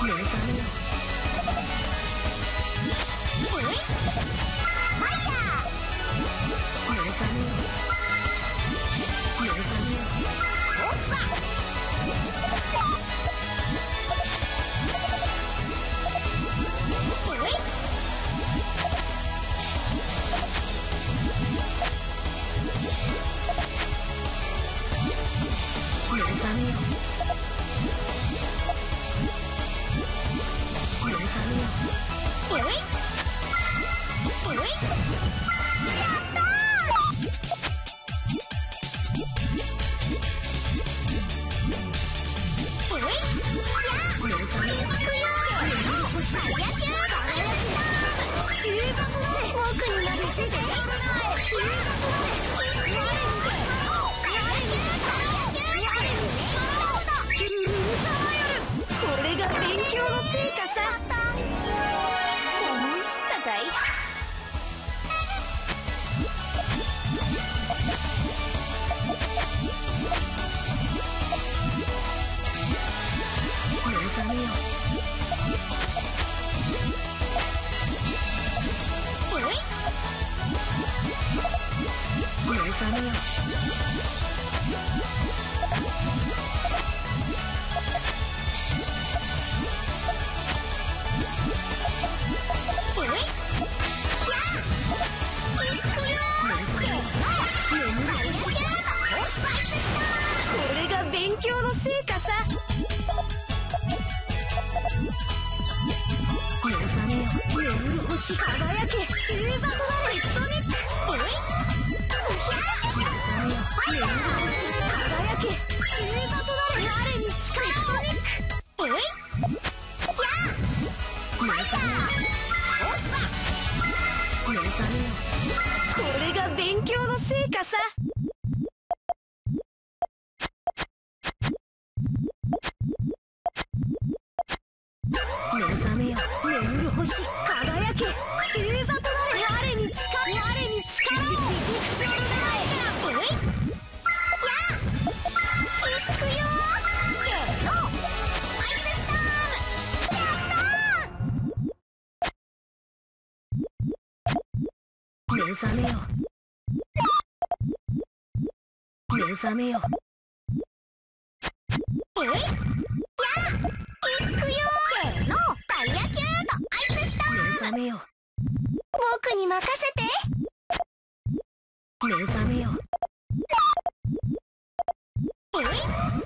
目覚めよ。おいファイヤー。目覚めよ。目覚めよ。おっさおい目覚めよ。目覚めよ。おいおいやったー。おいや目覚めよ。星野球星座となれ。僕になりせて星座となれ。星座となれ。これが勉強の成果さ。思い知ったかい。目覚めよ。おい目覚めよ。おいや行くよ。これが勉強の成果さ。目覚めよ。眠る星輝け。星座となれ。テクトニック。おい目覚めよ。眠る星輝け。星座となれ。我に誓い。テクトニック。おいや目覚めよ。目覚めよ。これが勉強の成果さ。目覚めよ。眠る星輝け。星座となれ。我に力を。おいや行くよ。せーのアイススターム。やったー。目覚めよ。目覚めよ。おいや行くよ。せーの大野球とアイススターム。目覚めよ。僕に任せて。目覚めよ。おいや行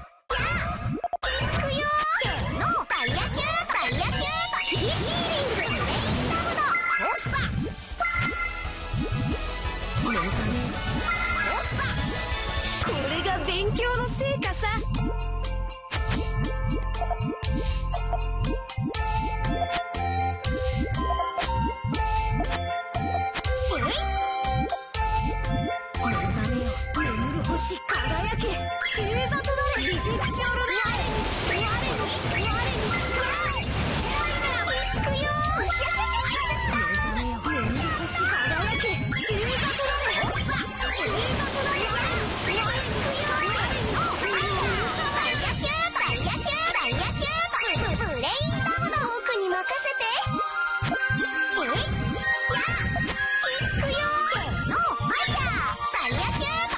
くよ。せーの大野球とヒーリングブレインダブド。おっさ目覚めよ。おっさこれが勉強の成果さ。おい目覚めよ。眠る星輝け。星座となれ。リフェクチョール。我に誓い。行くよ。目覚めよ。眠る星輝け。星座となれ。星座となれ。我に誓い。ブレインバムの僕に任せて。おいや行くよ。せーのファイヤー。大野球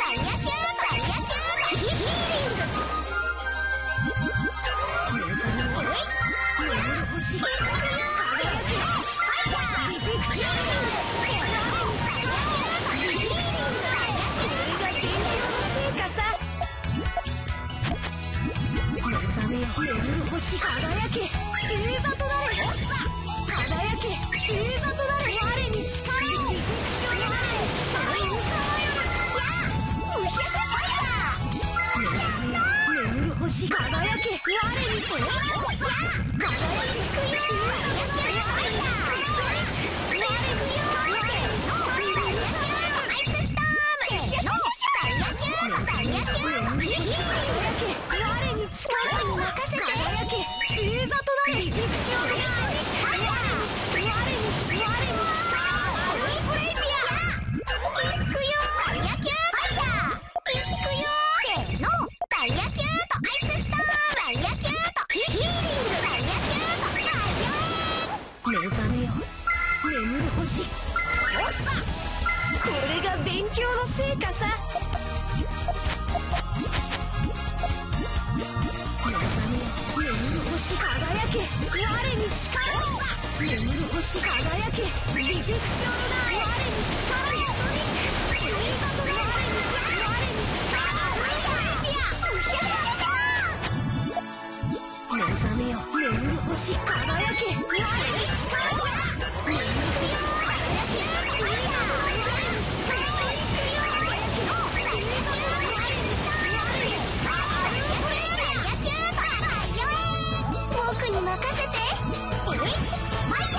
ヒーリング。目覚めよ。おい眠る星行くよ。輝け。ファイヤー。リフェクチョール。これが勉強の成果さ。目覚めよ。眠る星輝け。星座となれ。輝け。星座となれ。我に力を。リフェクチョール。眠る星輝け。我に力を。輝け。力に任せて。星座となれ。リフェクチョール。大野球とアイススターム。大野球とヒーリング。大野球と星。おっさ、これが勉強の成果さ。目覚めよ眠る星輝け、我に力を。眠る星輝け、リフェクチョルだ。我に力を。星座とな我に力を。目覚めよ眠る星輝け、我に力を。眠る星輝け、星座とな我に力を。星座とな我に力を。僕に任せて。ファイヤ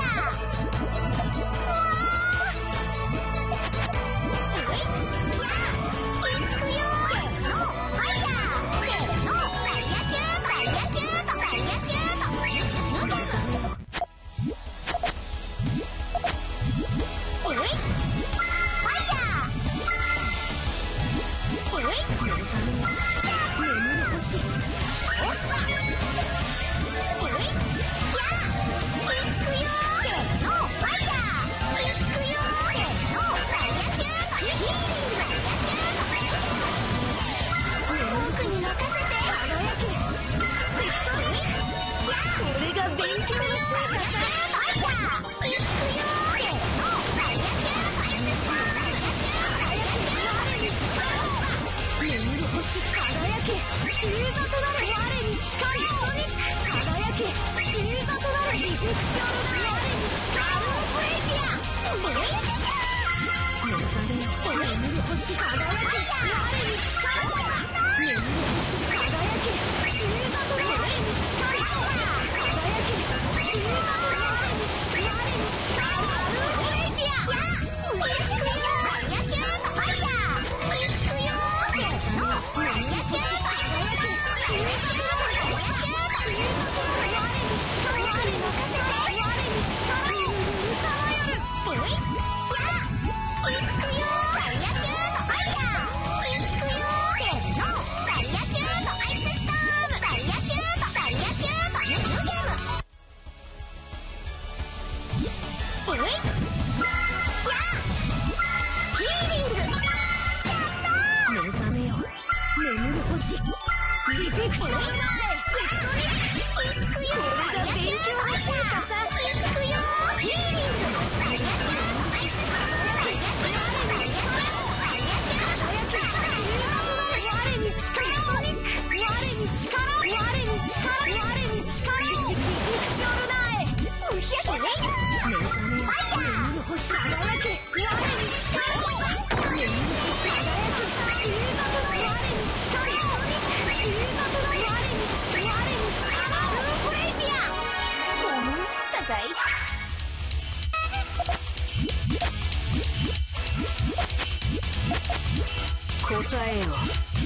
答えよ。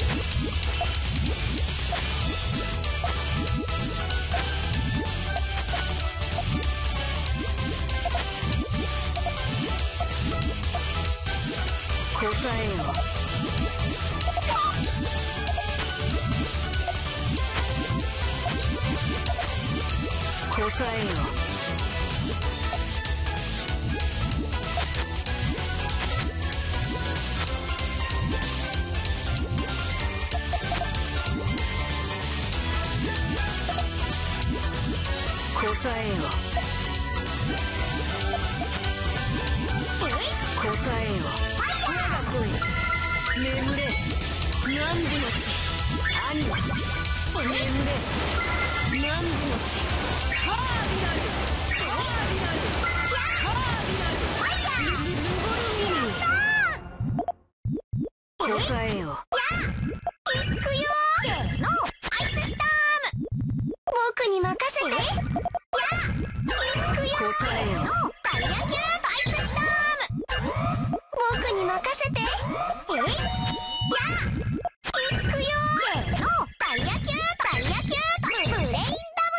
答えよ。答えよ。答えよ。答えよ。我が声眠れ何時の地兄は眠れ何時の地カーディナルカーディナルカーディナルヌボルミニ答えよ。いくよせーのアイススターム僕に任せて。答えよ。バリアキュートアイススターム僕に任せて。いくよせーのバリアキュートバリアキュートブレインダムド。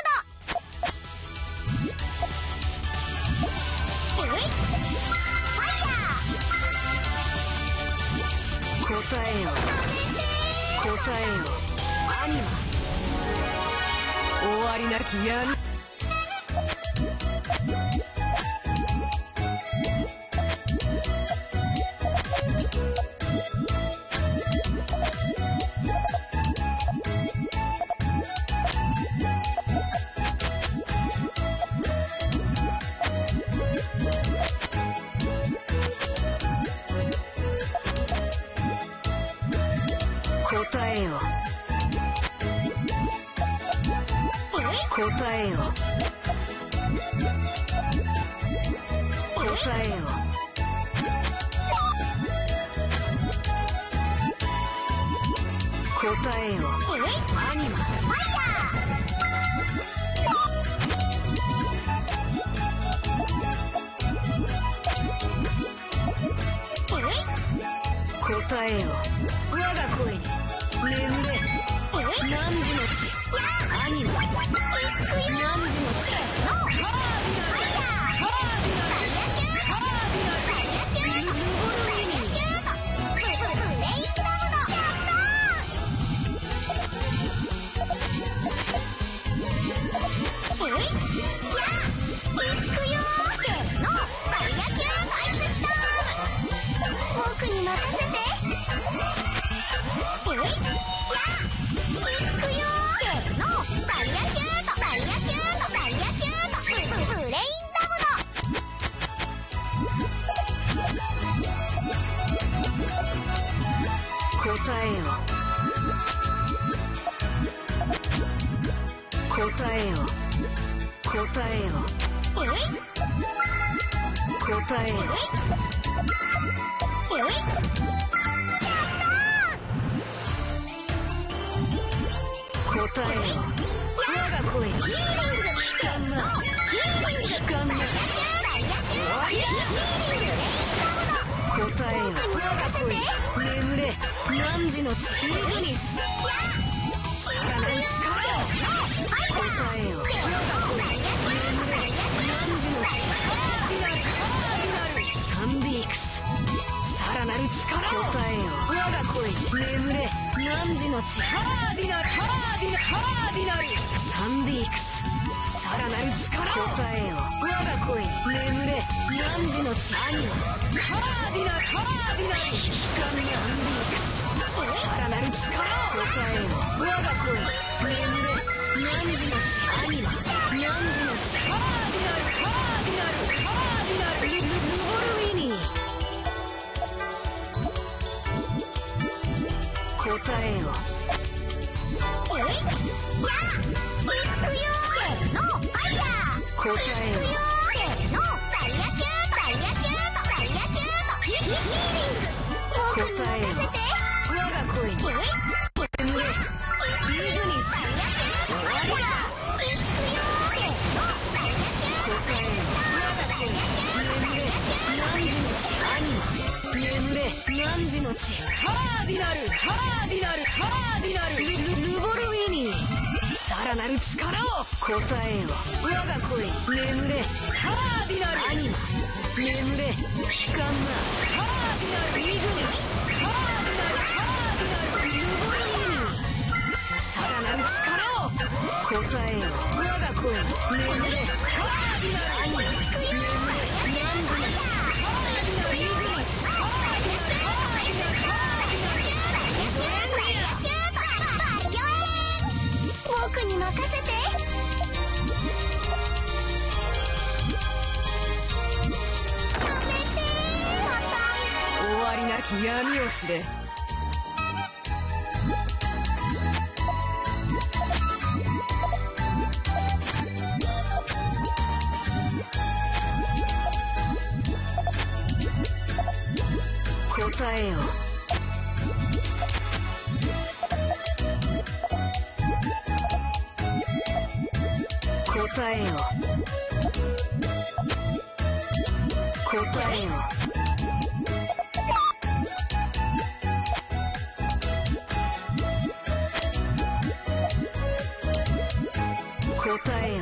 ファイヤー。答えよ。答えよ。アニマ終わりなき闇。 答えよ。答えよ。答えよ。アニマファイヤー。答えよ。我が声に眠れ。汝の血。アニマ。汝の血。ハラーディナル。ハラーディナル。ハラーディナル。ルボルミニ。ブレインダムの。いくよ。せーの。バリアキューアイススターム。僕に任せて。いくよ。せーの。バリアキュート。バリアキュート。バリアキュート。ブレインダムの。答えよ。答えよ。答えよ。答えよ。答えよ。我が声に悲観が悲観が答えよ。我が声に眠れ。汝の血。イグニス。さらなる力を。答えよ。我が声に眠れ。汝の血。サンディークス。さらなる力を。答えよ。我が声に眠れ。汝の血。ハラーディナル。ハラーディナル。ハラーディナル。サンディークス。さらなる力を。答えよ。我が声に眠れ。汝の血。アニマ。ハラーディナル。ハラーディナル。光サンディークス。さらなる力を。答えよ。我が声に眠れ。汝の血。アニマ。汝の血。ハラーディナル。ハラーディナル。ハラーディナル。ルボルミニ。答えよ。答えよ。答えよ。我が声に眠れ。イグニス。終わりだ。答えよ。我が声に眠れ。汝の血。アニマ。眠れ。汝の血。ハラーディナル。ハラーディナル。ハラーディナル。ルボルウィニー。さらなる力を。答えよ。我が声に眠れ。ハラーディナル。アニマ。眠れ。悲観な。ハラーディナル。イグニス。ハラーディナル。ハラーディナル。ルボルミニ。さらなる力を。答えよ。我が声に眠れ。ハラーディナル。アニマ。眠れ。汝の血。ハラーディナル。イグニス。ハラーディナル。ハラーディナル。ハラーディナル。ドレンジア。僕に任せて。終わりなき闇を知れ。答えよ。答えよ。答えよ。答えよ。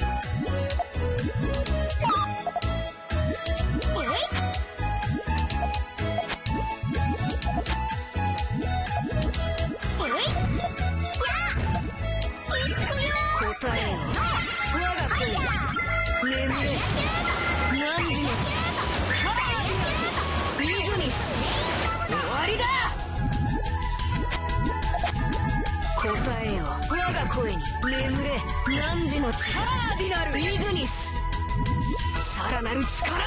答えよ。我が声に眠れ。汝の血。ハラーディナル。イグニス。終わりだ。答えよ。我が声に眠れ。汝の血。ハラーディナル。イグニス。さらなる力を。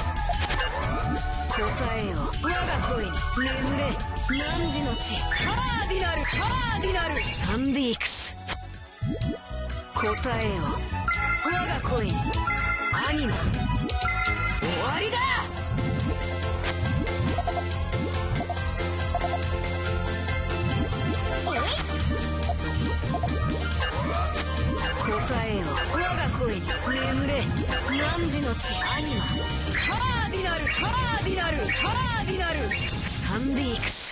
答えよ。我が声に眠れ。汝の血。ハラーディナル。ハラーディナル。サンディークス。 答えよ我が恋アニマ終わりだ。答えよ我が恋眠れ汝の血アニマカラーディナルカラーディナルカラーディナルサンディークス。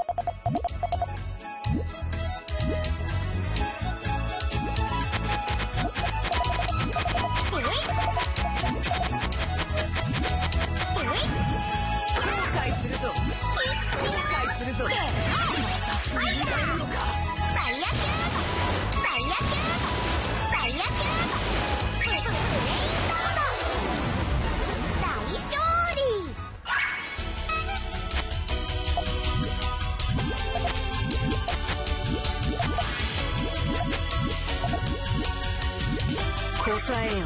答えよ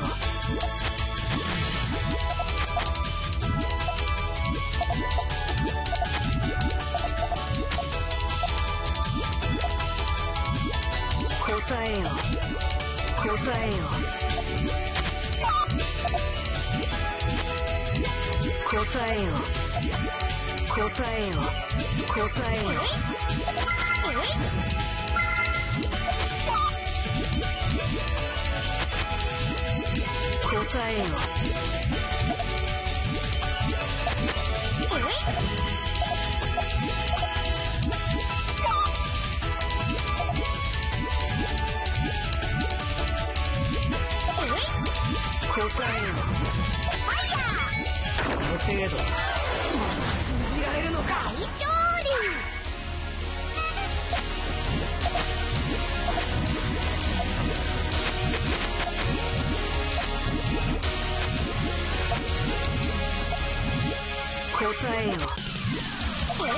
答えよ答えよ答えよ答えよ答えよ答えよ答えよこの程度また信じられるのか。大勝利。答えよこ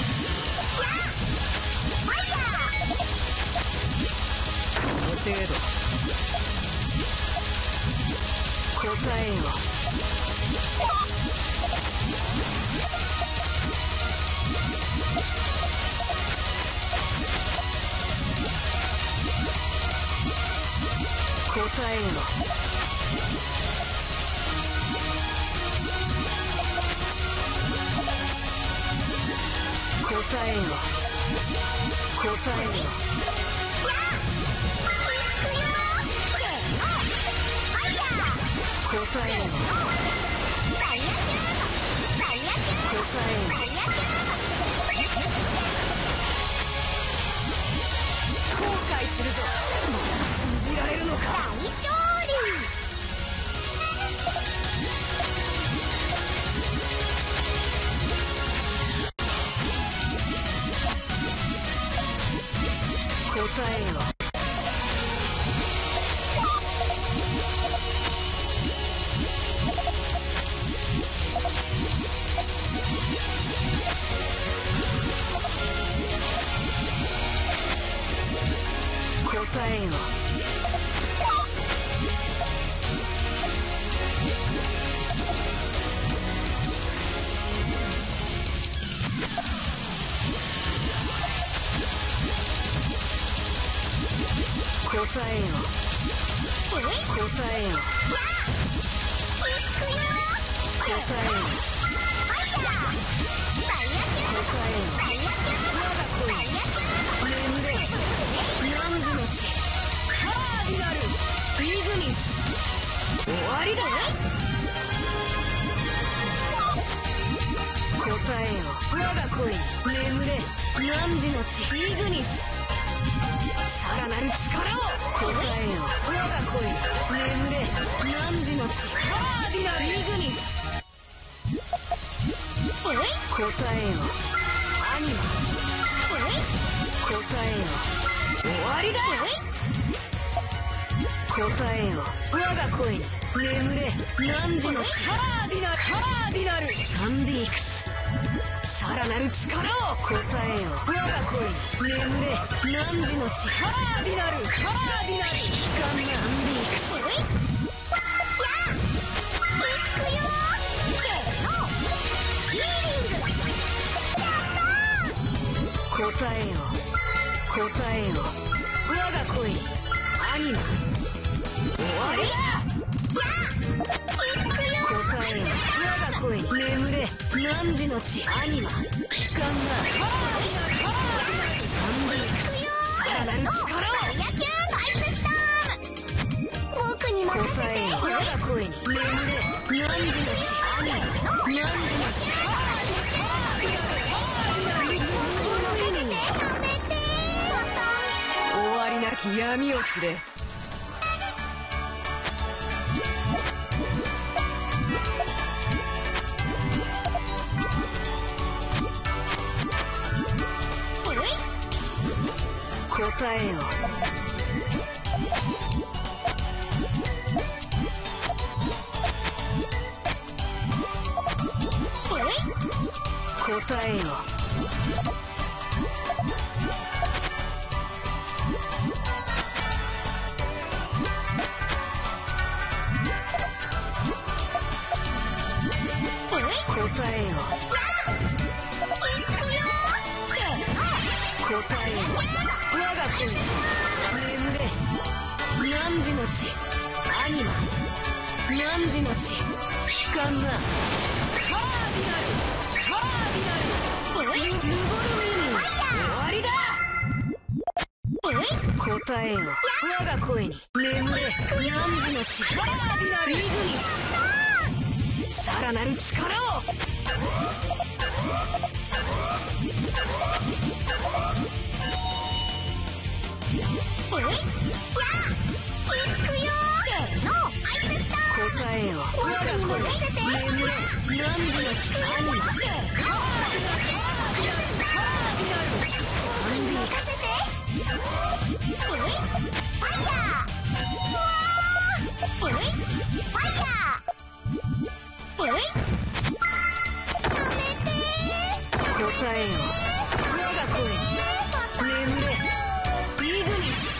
の程度答えよ答えよ答えよ答えよ答えよ答えよ後悔するぞ。また信じられるのか。大勝利。答えよ答えよ答えよ答えよ答えよ答えよ我が恋眠れ汝の血カーディナルイグニス終わりだ。答えよ我が恋眠れ汝の血イグニスさらなる力を。答えよ我が恋眠れ汝の血カーディナルイグニス答えよアニマ答えよ終わりだ。答えよ我が恋眠れ汝の血カーディナルカラーディナルサンディークスさらなる力を。答えよ我が恋眠れ汝の血カラーディナルカラーディナルサンディークス答えよ答えよ我が恋アニマわりだ。答えよ我が声に眠れ。汝の血アニマ帰還だ。サンディークスさらなる力を。野球アイススターム。僕に任せて。答えよ我が声に眠れ。汝の血アニマ汝の血終わりなき闇を知れ。答えよ答えよ答えよ答えよ我が子に眠れ。汝の血アニマ汝の血帰還な。カーディナルカーディナルルボルウィニー終わりだ。答えよ我が声に眠れ。汝の血カーディナルイグニスさらなる力を。答えよ我が声眠れ。汝の血アニマカーディナルサンディークスファイヤー。答えよ我が声に眠れ。イグニス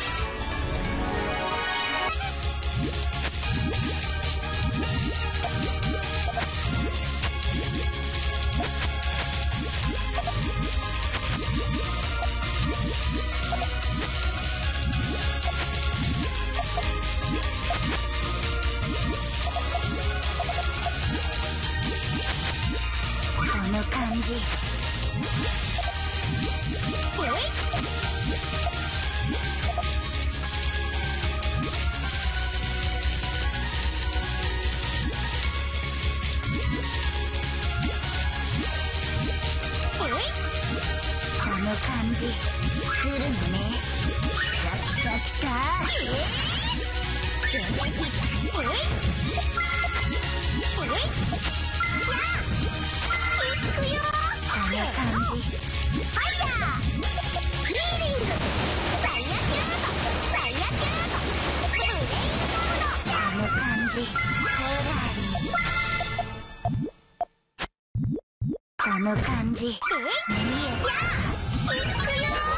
この感じ。この感じ来るのね。来た来た来た。この感じファイヤーフリーリングダイヤキュートダイヤキュートブレインドこの感じこの感じ見えこの感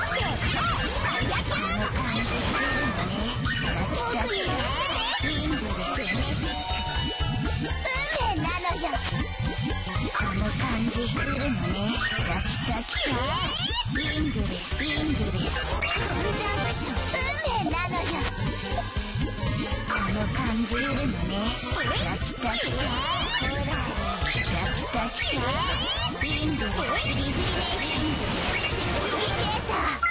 じ来るのね。来た来た来たリングでベネフィック運命なのよ。この感じ来るのね。来た来た来たリングですリングですコンジャンクション運命なのよ。この感じ来るのね。来た来た来たほら来た来た来たリングですリフリネーションシングリケーター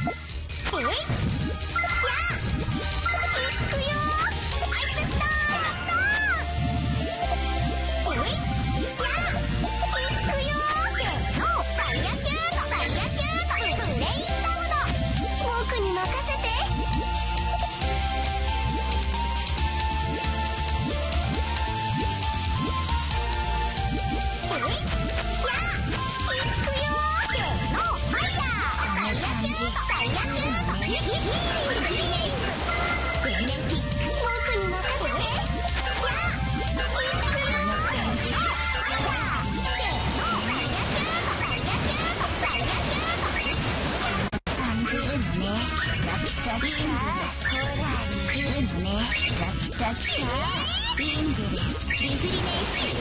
リングですリフリネーションリングですリング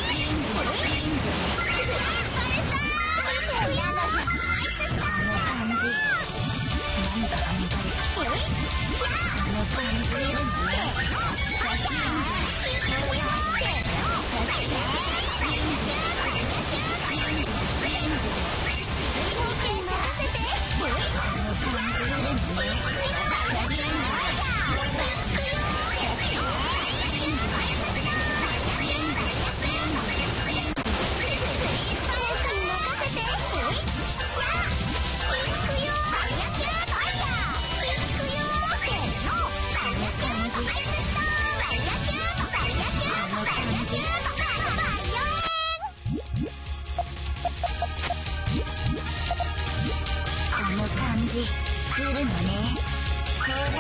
ですフラッシュパレスターやだよこの感じ何かが乱れたこの感来るのね。ほら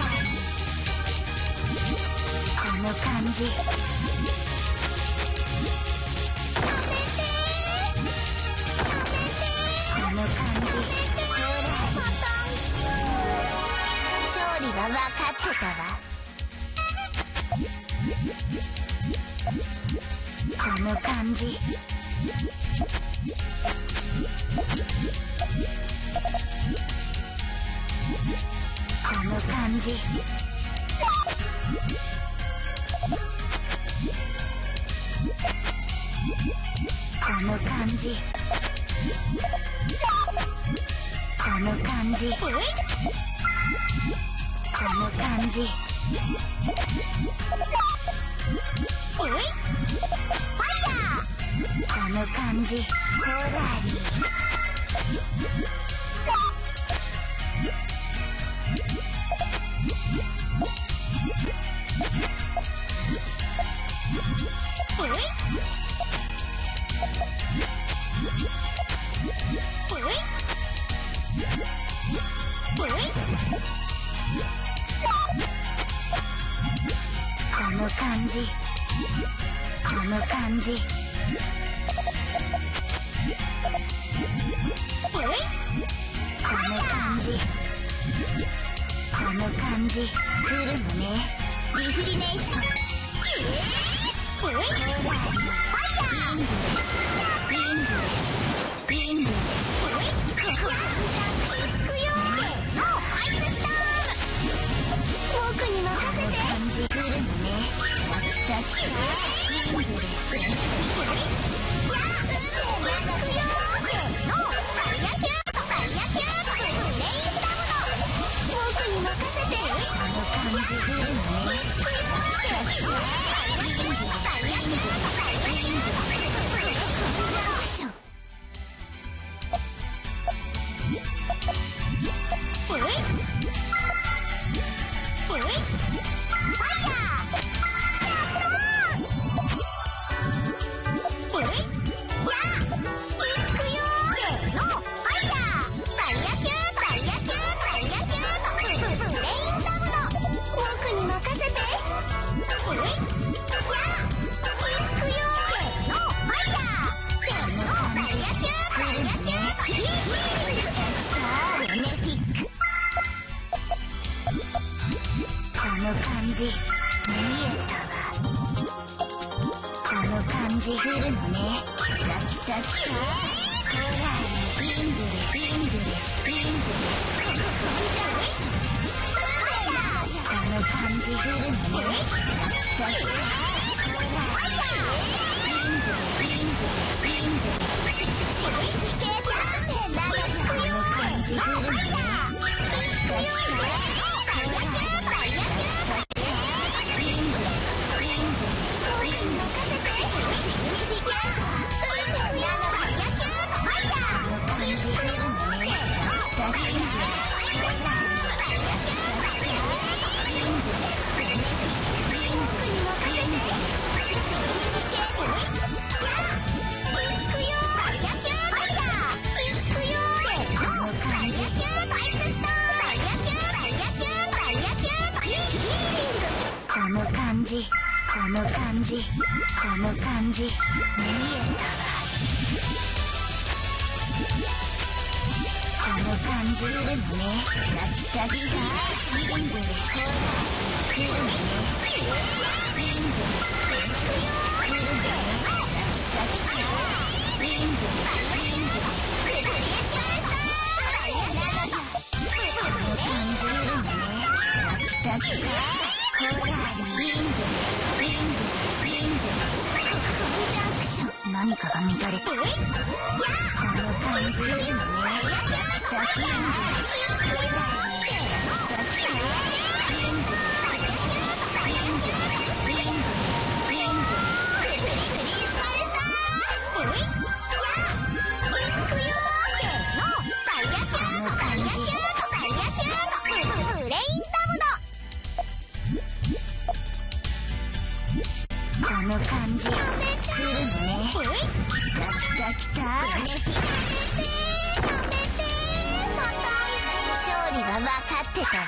この感じ。この感じ。ほら勝利は分かってたわ。この感じ。この感じ。この感じ。この感じ。この感じ。この感じ。ほらり。この感じ。この感じ。この感じ。この感じ。来るのね。リフリネーション。ほらリングです。リングです。ここは行くよ。のアイススターム。僕に任せて。感じ来るのね。来た来た。リングです。やっ行くよ。のファイヤーキュートファイヤーキュートレインダムの。僕に任せて。この感じ来るのね。来た来た。リングです。リングです。リングです。ジャンクション。この感じ見えたわ。この感じ来るのね。来た来た来た。ほらリングですリングですリングです。この感じ来るのね。来た来た来た。ほらリングですリングですリングです。この感じ来るのね。来た来た来た。この感じこの感じこの感じ見えたわ。この感じ来るのね。来た来た来た。リングです。来るのね。リングです。来るのね。来た来た来た。リングですリングです。この感じ来るのね。来た来た来た。 この感じ来るのね。来た来た来た。勝利は分かってたわ。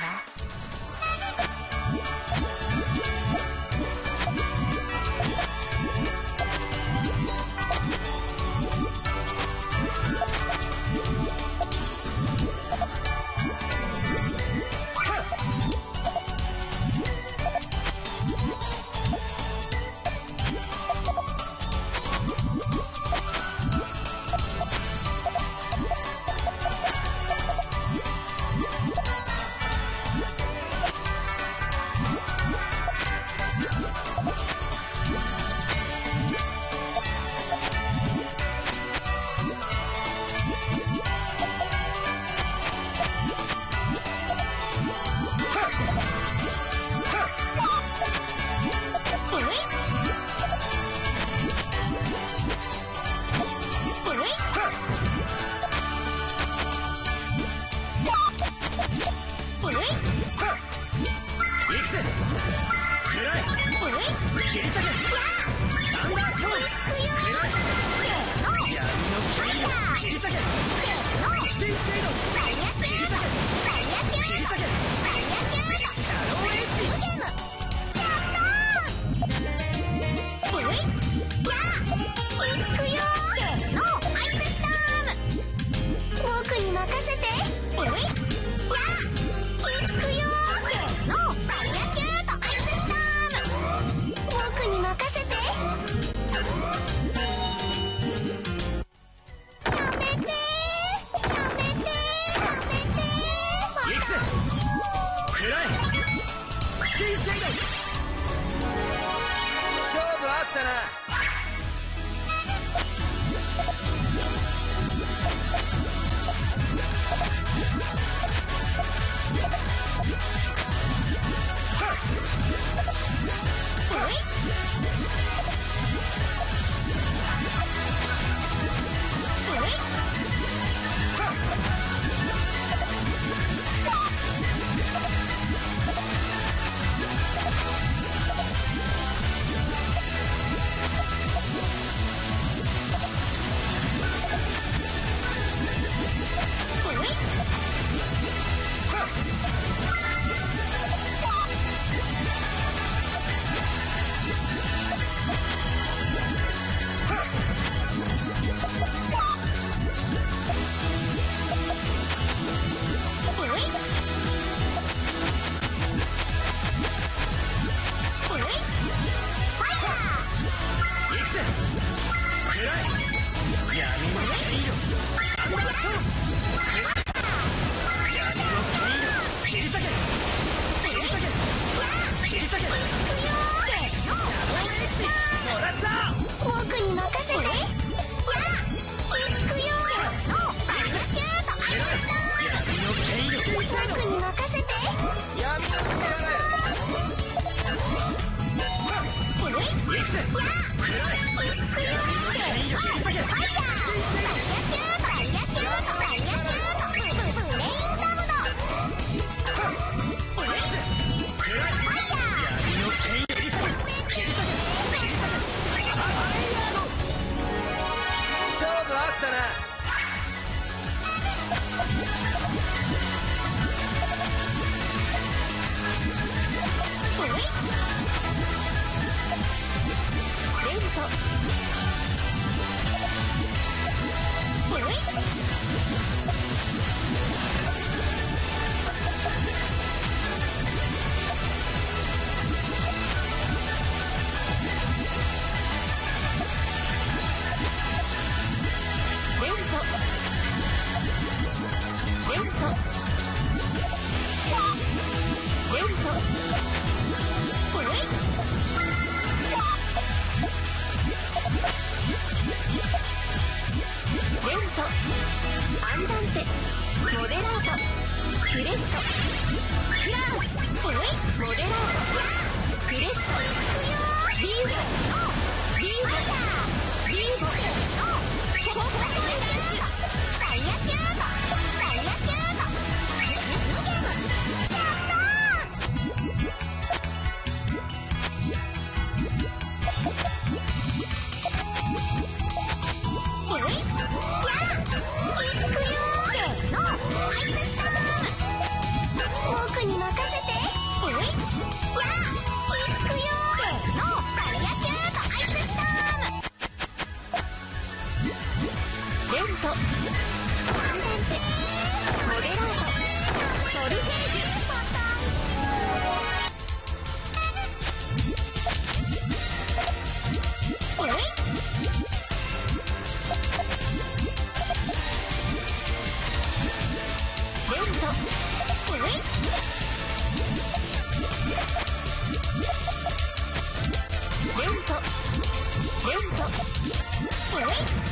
レントレントおい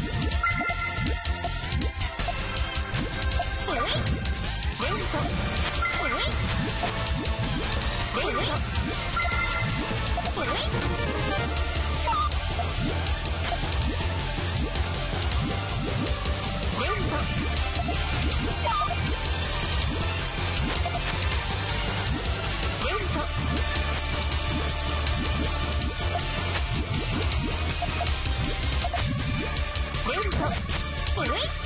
おいレントおいレントおいレントレントレントおい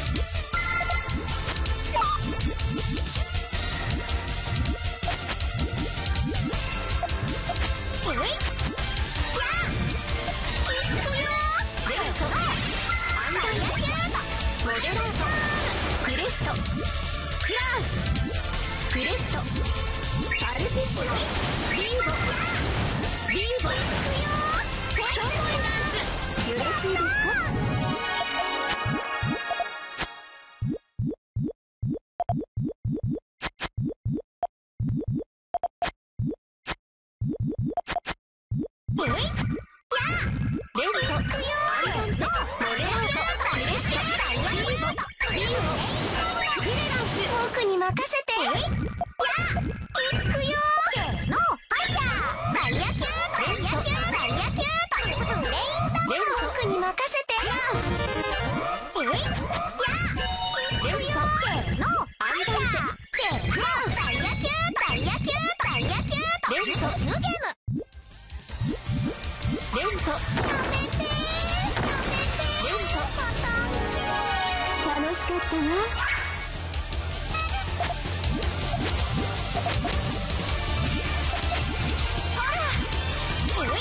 おいやあいくよレントアンダーヤキュートモデラートクレストクラースクレストパルティシオリーボリーボいくよフォトモイナースよろしいですかおいやあレントアンダントモデラートクレストダイヤリーボリーボクレランス僕に任せておいやあいくよせーのファイヤーダイヤキュートダイヤキュートダイヤキュートレインボー僕に任せておいやあいくよせーのファイヤーせーのダイヤキュートダイヤキュートダイヤキュートレントゲームレントやめてレント楽しかったなほらおい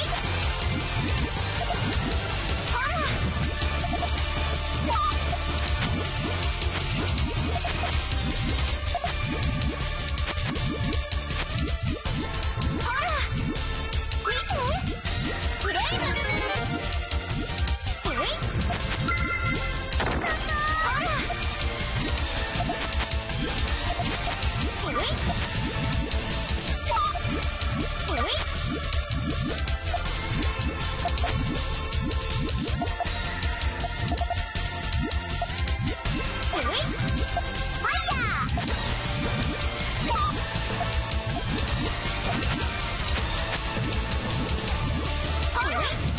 ほらほら見てブレイブおいほらおいおいおいファイヤーおいファイヤー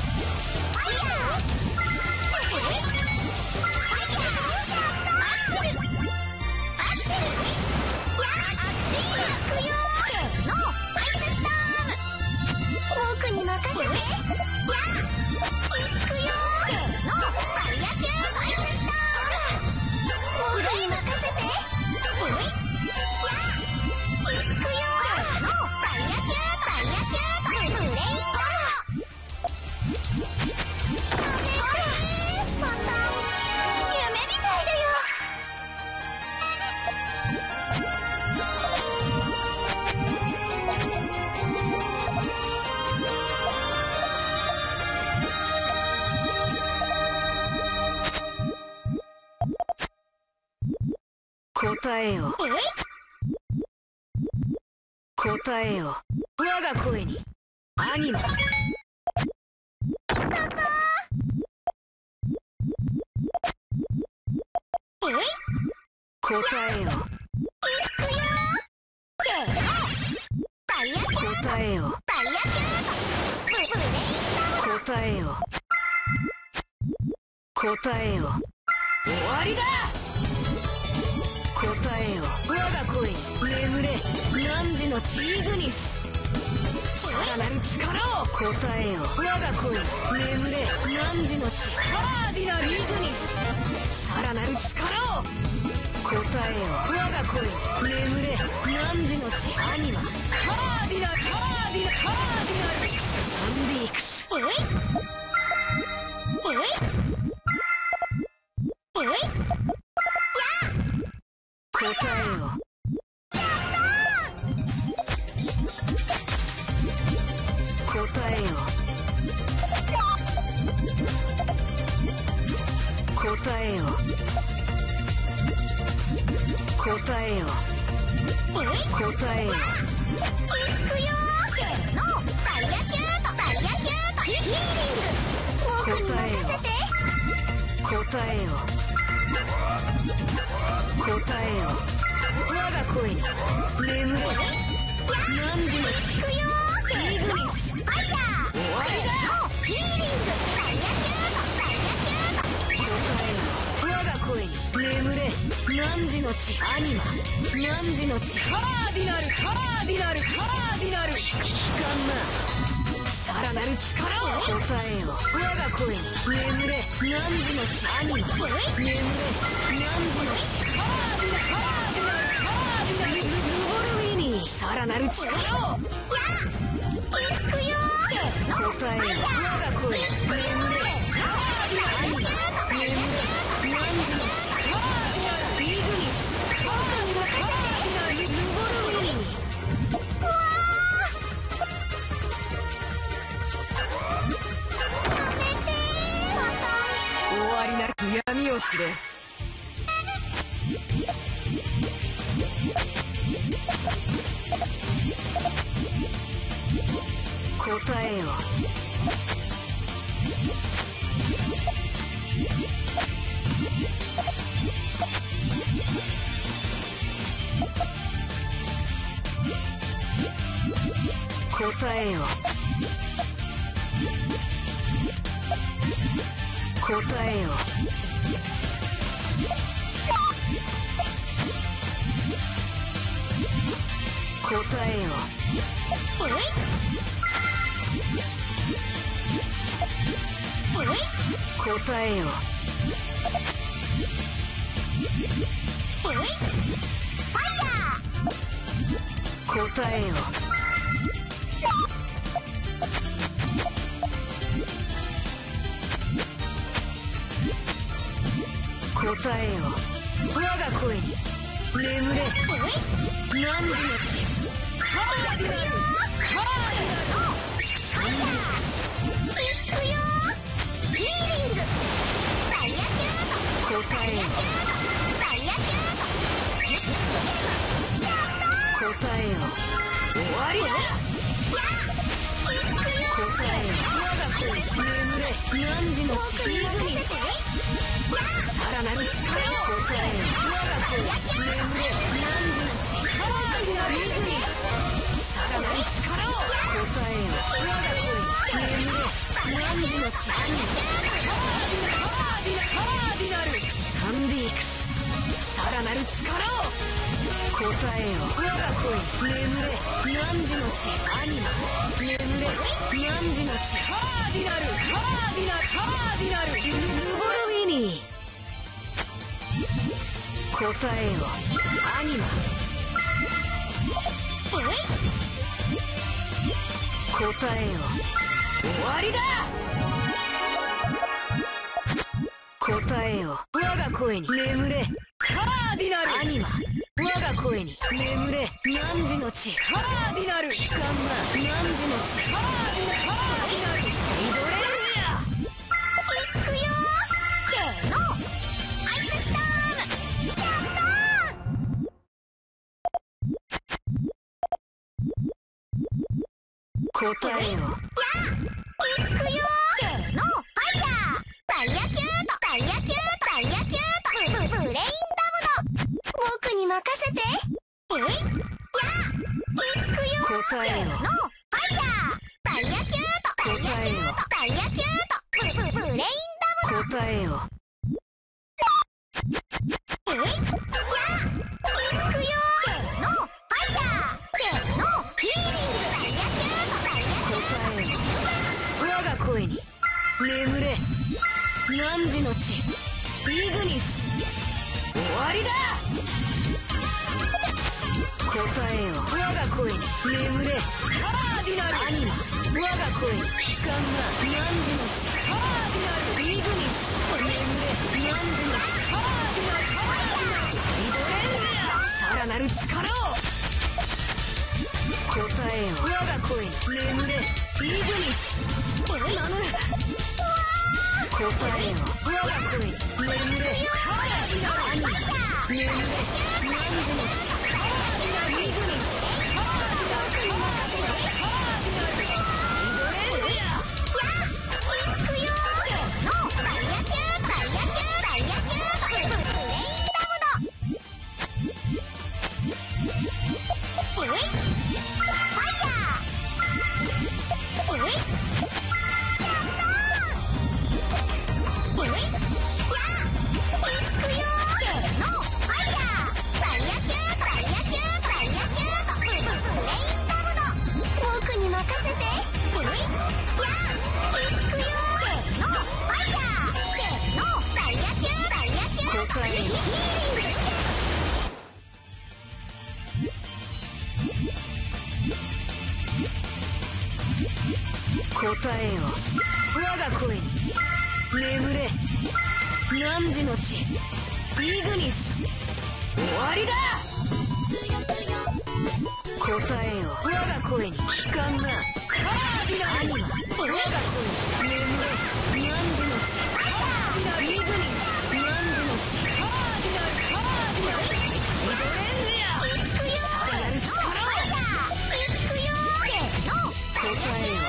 おいファイヤーアクセルアクセルやあアクティールいくよせーのアイススターム僕に任せてやあいくよせーのファイヤーキューアイススターム僕に任せておいやあいくよせーのファイヤーキューファイヤーキューブレインボーほらまた夢みたいだよ答えよおい答えよ我が声にアニマおい答えよいくよせーのダイヤキュート答えよダイヤキュートブレインボー答えよ答えよ終わりだ答えよ我が声に眠れ汝のチーグニスさらなる力を答えよ我が声に眠れ汝の血カーディナルイグニスさらなる力を答えよ我が声に眠れ汝の血アニマカーディナルサンディークスおいおいおいや答えよやった答えよ答えよ答えよ答えよいくよせーのダイヤキュートダイヤキュートヒール僕に任せて。 答えよ答えよ我が声に眠れ何時の地いくよイグニスファイヤー。 終わりだヒーリングダイヤキュート。 答えよ我が声に眠れ何時の地アニマ何時の地カーディナルカーディナルカーディナル悲観なさらなる力を答えよ我が声に眠れ何時の地アニマ眠れ何時の地カーディナルカーディナルカーディナルヌボルウィニーさらなる力をいくよ答えよ我が声に眠れカーディナル眠れ何時の地カーディナルイグニスカーディナルヌボルウィニー終わりなき闇を知れ答えよ答えよ答えよ答えよ答えよ答えよ答えよ我が声に眠れ何時の地カーディナルカーディナルサイラースいくよヒーリングダイヤキュート。 答えよダイヤキュート。 答えよ終わりだ答えよ我が声に眠れ何時の地イグニスさらなる力を答えよ我が声に眠れ何時の地カーディナルイグニスさらなる力を答えよ我が声に眠れ何時の地アニメカーディナルサンディークスさらなる力を答えよ我が声に眠れ何時の地アニマ眠れ何時の地カーディナルカーディナルカーディナルヌボルウィニー答えよアニマ答えよ終わりだ答えよ我が声に眠れカーディナルアニマ我が声に眠れ何時の地カーディナル悲観な何時の地カーディナルカーディナルリドレンジャーいくよせーのアイススタームやった答えよいくよせーのファイヤーダイヤキュートダイヤキュートダイヤキュートブレインダムの僕に任せていくよ答えよせーのファイヤーダイヤキュートダイヤキュートダイヤキュートブレインダムの答えよいくよせーのファイヤーせーのヒーリングダイヤキュートダイヤキュート答えよ我が声に眠れ何時の地イグニス終わりだ答えよ我が声に眠れカーディナルアニマ我が声に悲観な何時の地カーディナルイグニス眠れ何時の地カーディナルカーディナルリドレンジャーさらなる力を答えよ我が声に眠れイグニス答えよ我が声に眠れカーディナルアニマ眠れ何時の地カーディナルイグニスカーディナルカーディナルリドレンジャーいくよせーの答えよ我が声に眠れ汝の地イグニス。終わりだ。答えよ我が声に聞かんな。カーディナル我が声に眠れ汝の地カーディナルイグニス。汝の地カーディナルカーディナルイドレンジア。さらなる力を答えよ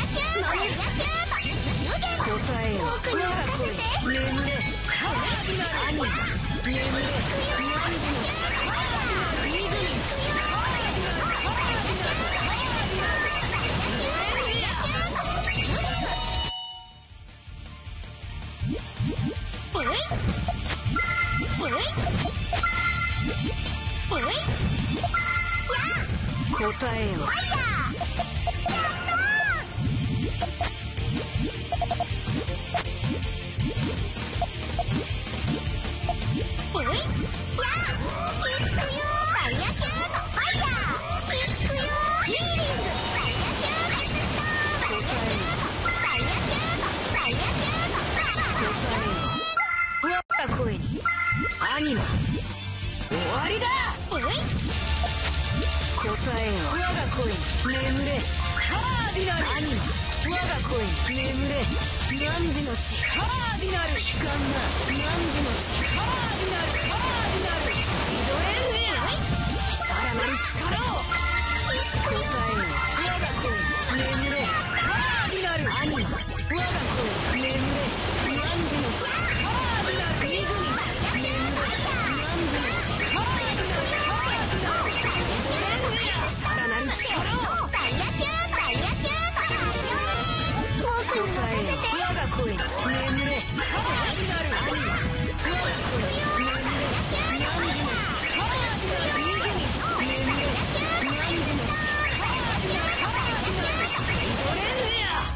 答えよ我が声眠れカーディナルアニマ眠れ汝の地カーディナルイグニス。答えよ我が声にアニマ終わりだ。答えよ我が声に眠れカーディナルアニマ我が声に眠れ汝の地カーディナル聞かんな。汝の地カーディナルカーディナルイドレンジア。さらなる力を答えよ我が声に眠れカーディナルアニマ我が声に眠れ汝の地カーディナルイグニス。眠れ汝の地カーディナルカーディナルイドレンジア。さらなる力を答えよ我が声に眠れカーディナルアニマ我が声に眠れ汝の地カーディナルイグニス。眠れ汝の地カーディナルカーディナルイドレンジア。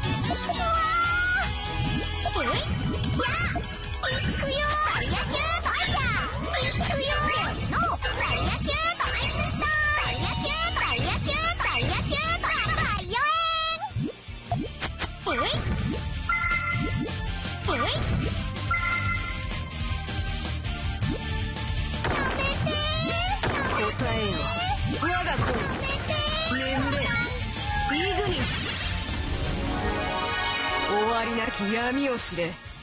答えよ我が声眠れイグニス。終わりなき闇を知れ。